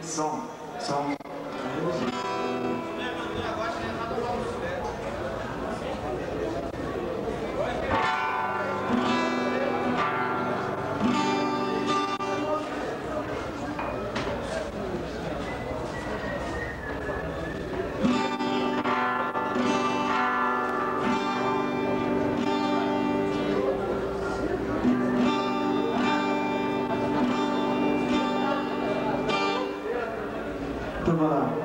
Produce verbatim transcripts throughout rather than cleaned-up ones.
Som, som. Turma lá.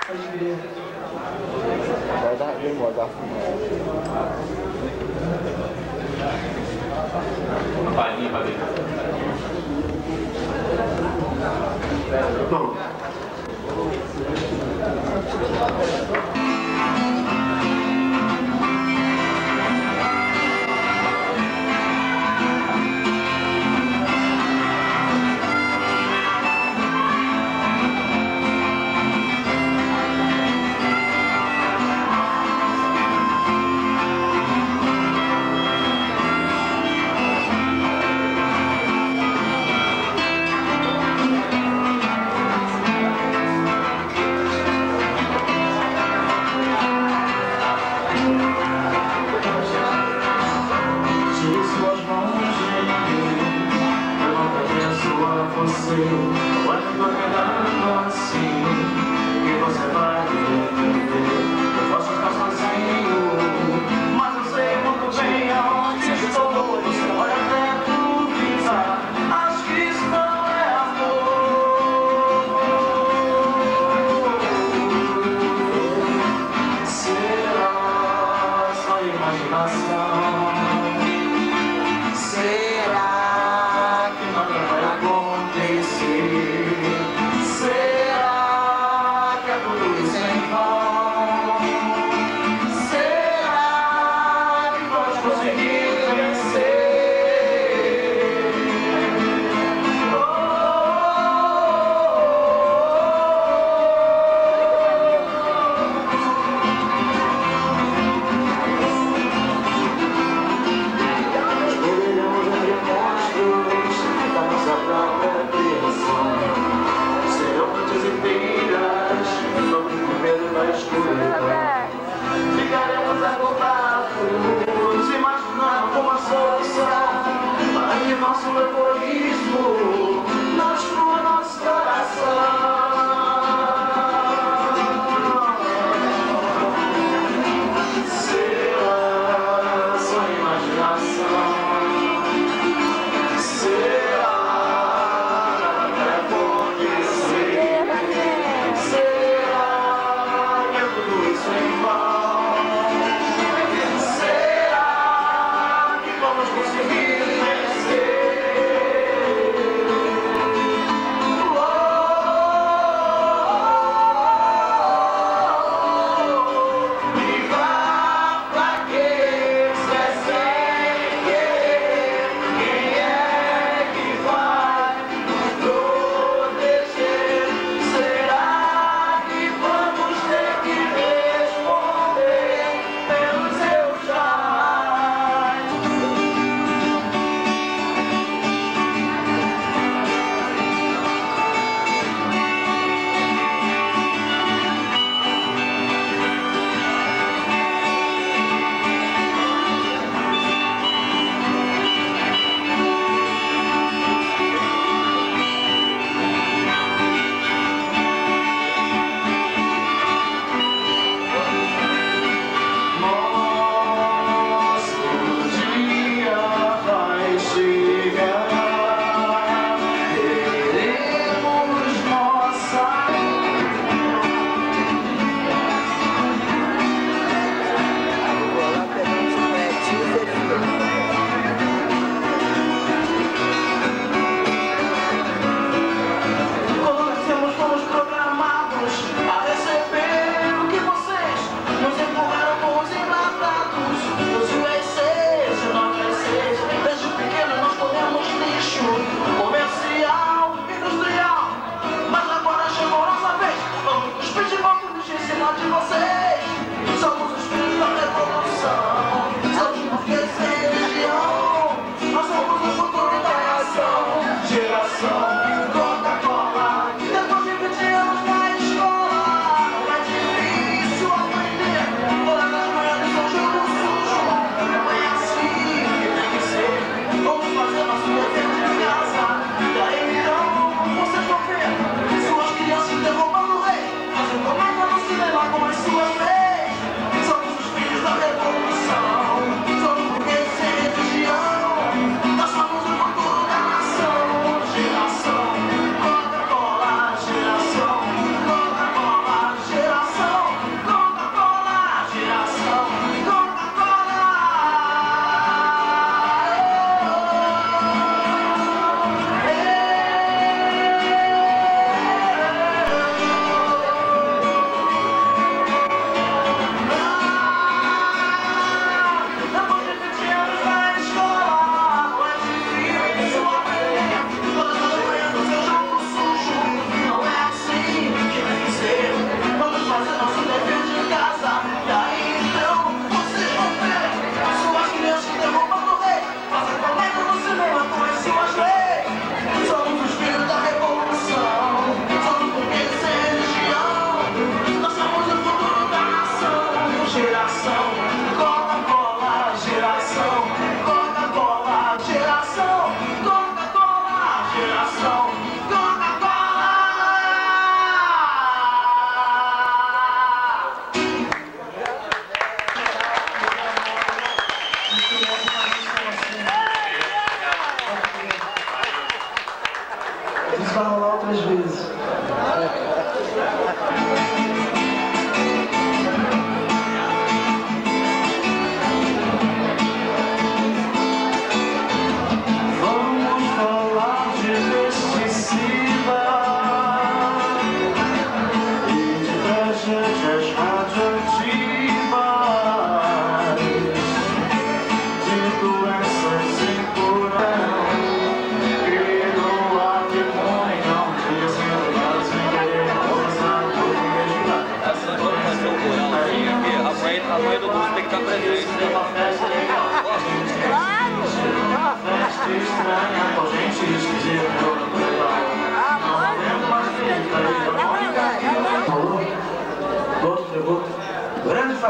Vai dar, demora, dá uma palhinha pra ver. Bom.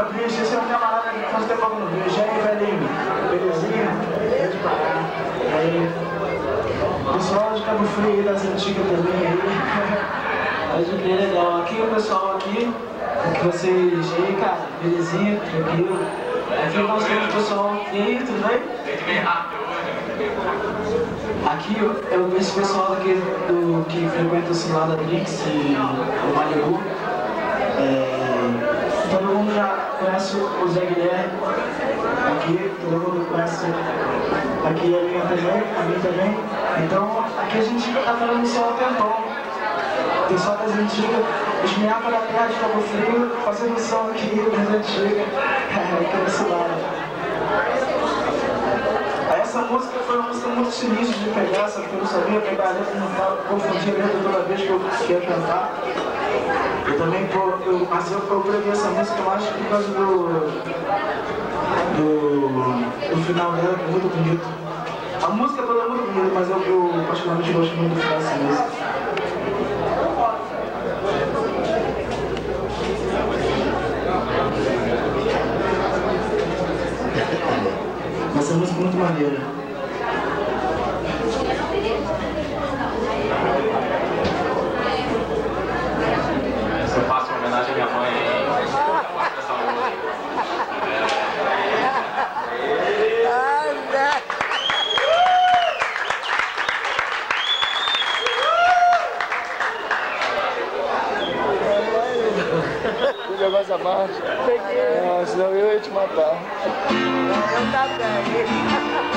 Fabrício, esse é um camarada que faz tempo que eu não vejo. E aí, velhinho? Belezinha? Pode parar. E aí? Pessoal de Cabo Frio das antigas também aí. Pode crer, legal. Aqui o pessoal aqui, que vocês aí, cara, belezinha, tranquilo. Aqui nós temos o pessoal aqui, tudo bem? Bem rápido hoje. Aqui eu, esse pessoal aqui do, que frequenta o Sinal da Drix e o Malibu. É, todo mundo já conhece o Zé Guilherme. Aqui, todo mundo conhece aqui a minha também, a mim também. Então, aqui a gente está falando só o tempão. Pessoal das antigas, os meados da terra de Cabo Frio, fazendo som aqui das antigas, aqui nesse lado. Essa música foi uma música muito sinistra de pegar, sabe, porque eu não sabia pegar a letra, não estava confundindo a letra toda vez que eu ia cantar. Eu também, pô, eu, mas eu, eu previ essa música, eu acho, por causa do, do, do final dela, que é muito bonito. A música toda é muito bonita, mas eu, eu particularmente gosto muito do final dessa música. Essa música é muito maneira. Se eu faço uma homenagem à minha mãe aí, essa música. Tu jogou essa parte? Não, senão eu ia te matar. Eu também.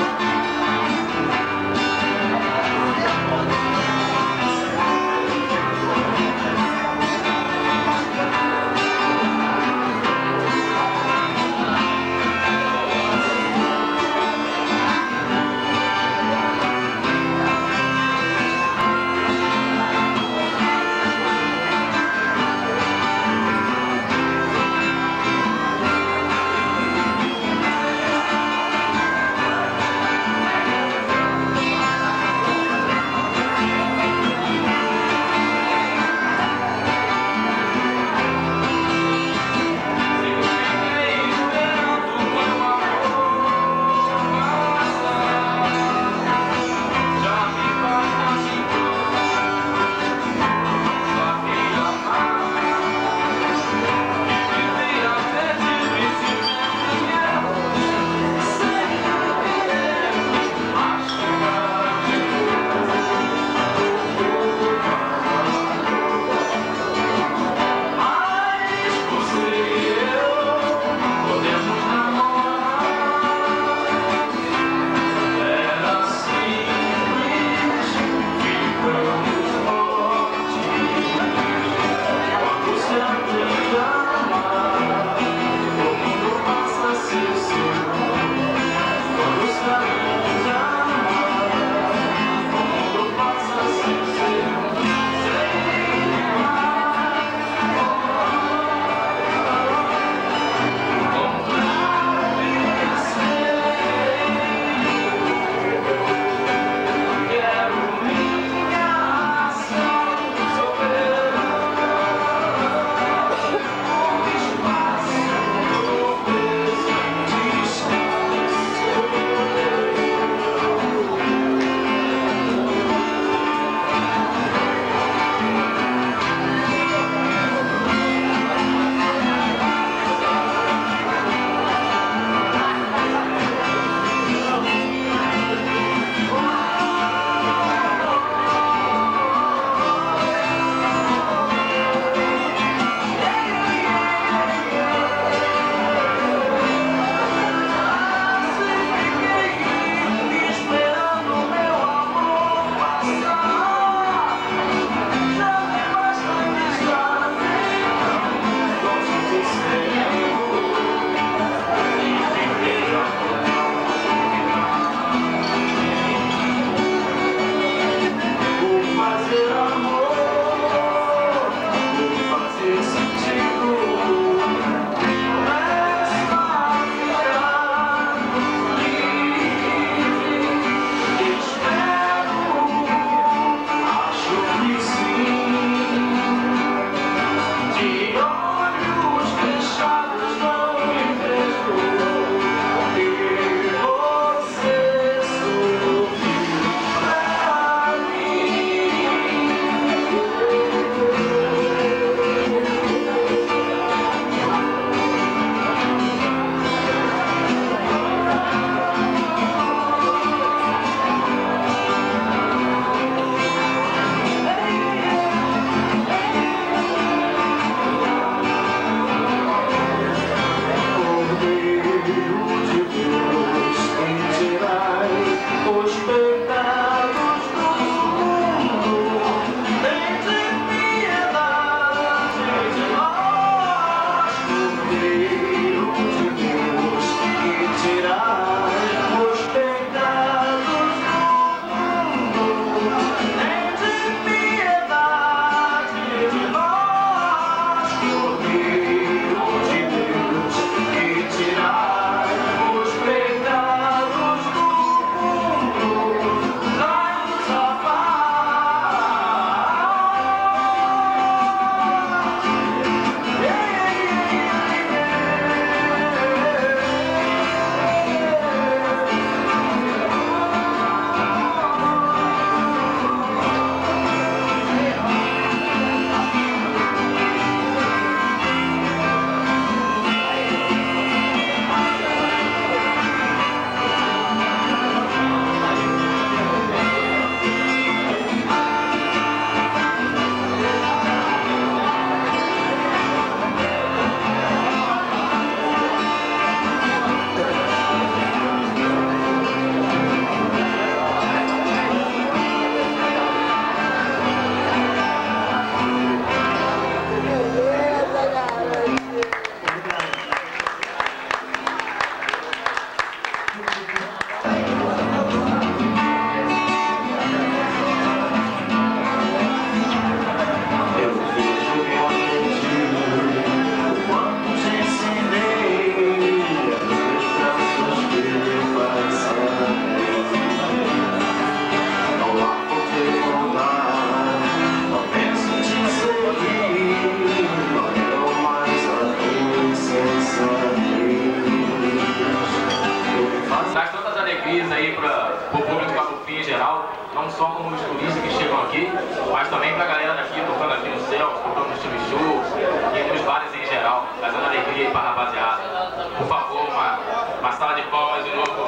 como os turistas que chegam aqui, mas também para a galera daqui, tocando aqui no céu, tocando no Steve Show e nos bares em geral, trazendo alegria aí para a rapaziada. Por favor, uma, uma sala de palmas de novo.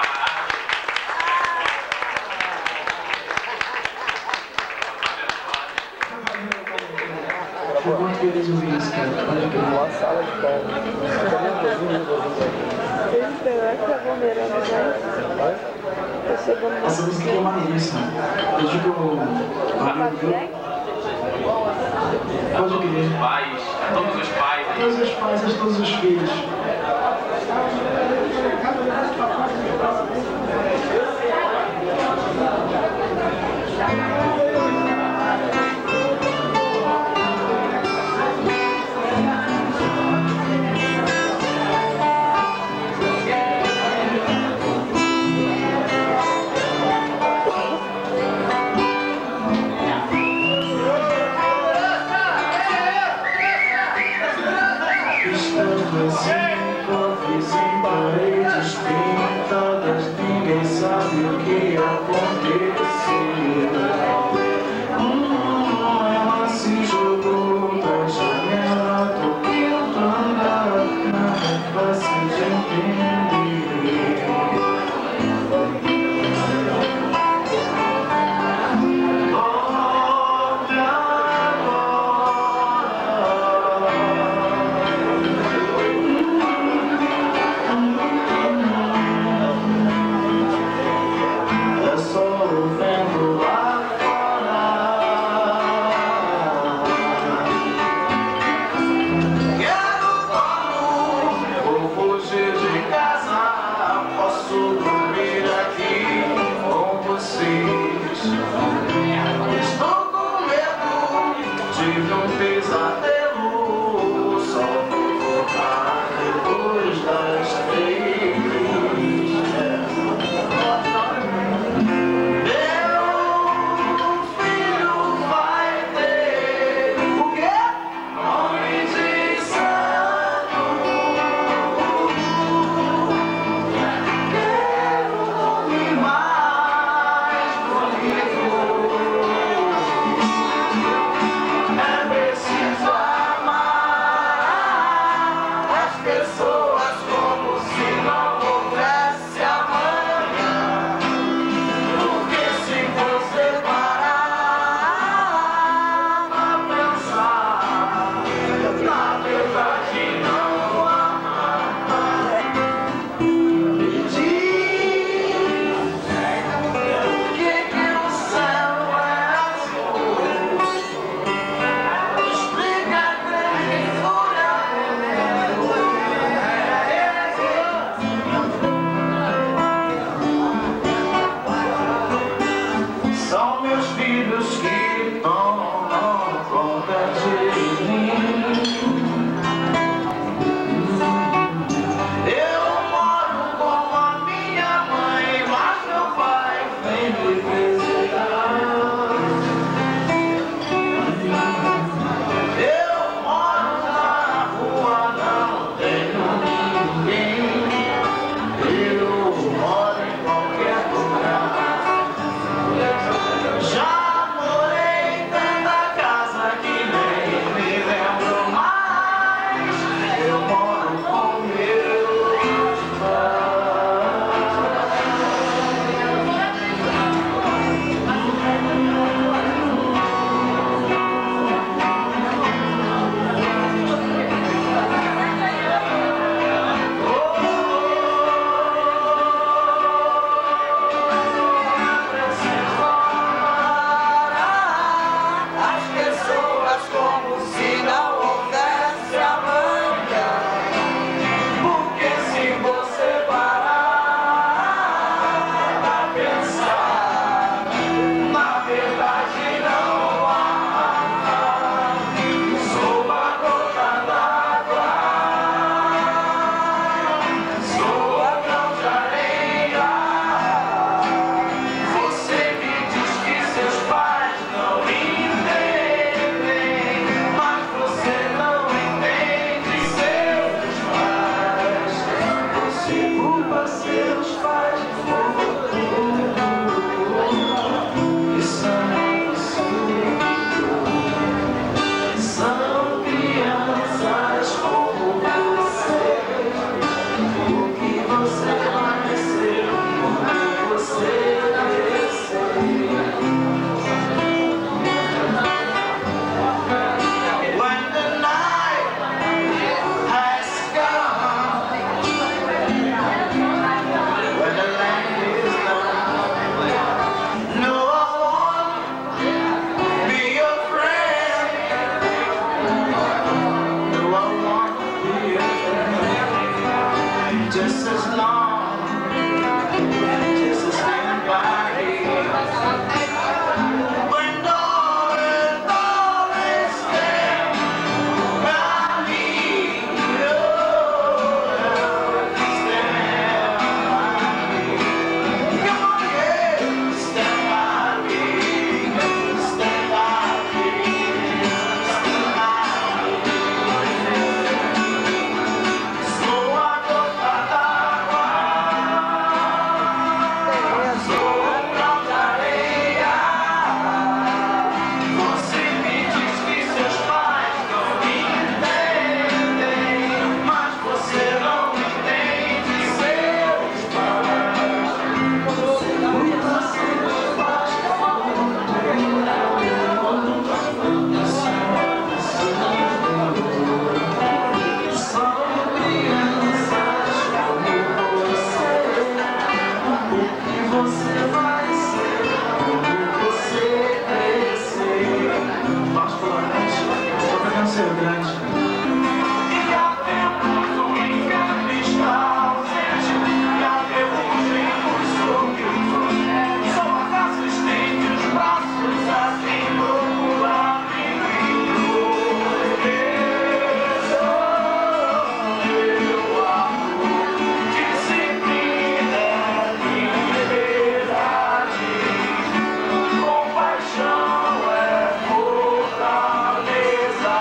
Fico muito feliz de ouvir isso, cara. Pode crer. Uma sala de palmas. Você esperou que tá bombeirando já? Tá chegando. Essa música aqui é maneiríssima. Eu digo. Pode crer. Pais, a todos os pais aí. Todos os pais, a todos os filhos. Sem paredes pintadas, ninguém sabe o que aconteceu. Hum, ela se jogou da janela, tô tentando andar, não é fácil de entender. É preciso Museu Grande. E há tempos o inferno está ausente, e há refúgio sorrisos. São as existentes braços assim procurar menino. Eu amo disciplina, liberdade, compaixão é fortaleza.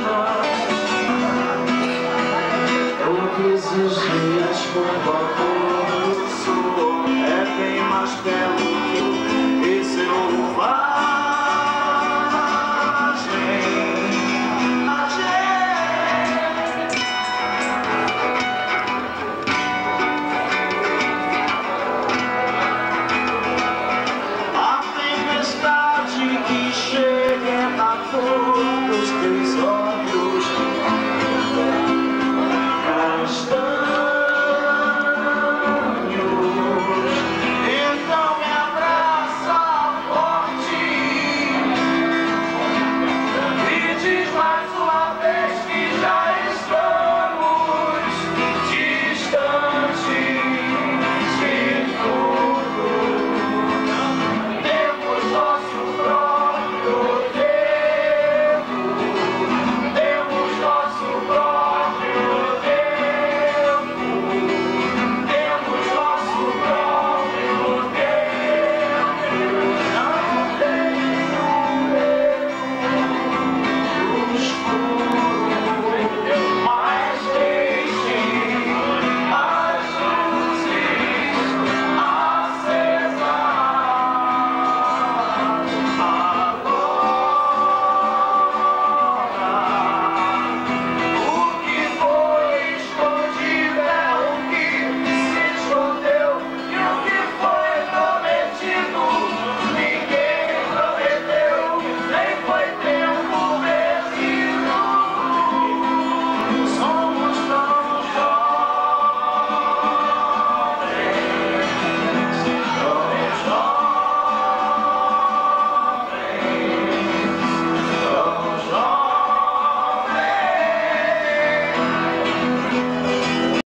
Todos os dias com vapor.